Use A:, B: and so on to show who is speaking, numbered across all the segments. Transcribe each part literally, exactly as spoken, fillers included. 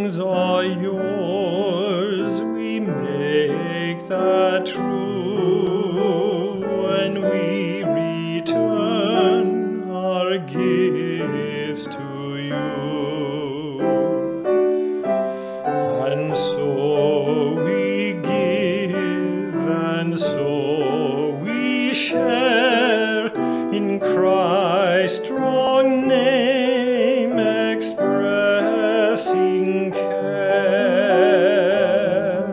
A: things are yours, we make that true when we return our gifts to you. And so we give, and so we share in Christ's strong name, expressing care.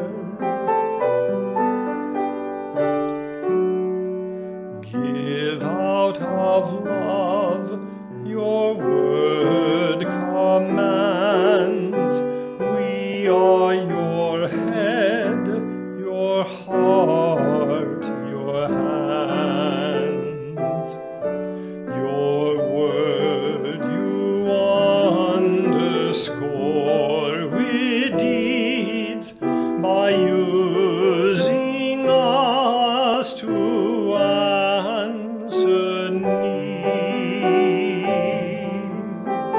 A: Give out of love, your word commands. We are your head, your heart, your hands. Your word you underscore with deeds by using us to answer needs.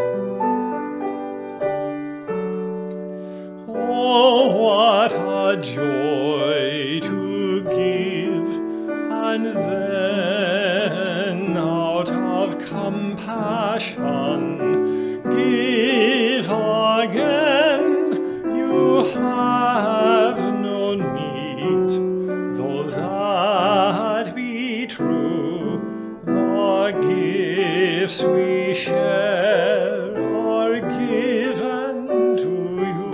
A: Oh, what a joy to give, and then out of compassion give again. You have no needs, though that be true. The gifts we share are given to you.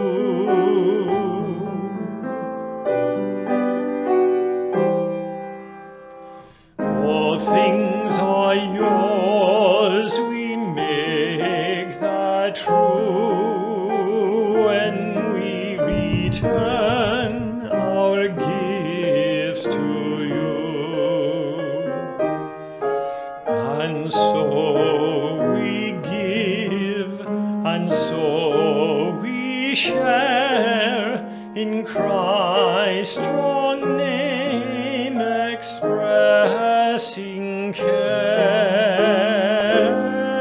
A: All things are yours, we make that true when we return our gifts to you. And so we give, and so we share in Christ's strong name, expressing care.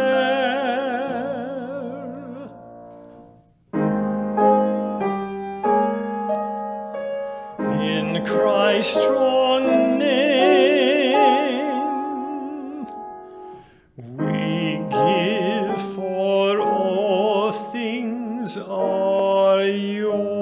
A: In Christ's strong name, we give, for all things are yours.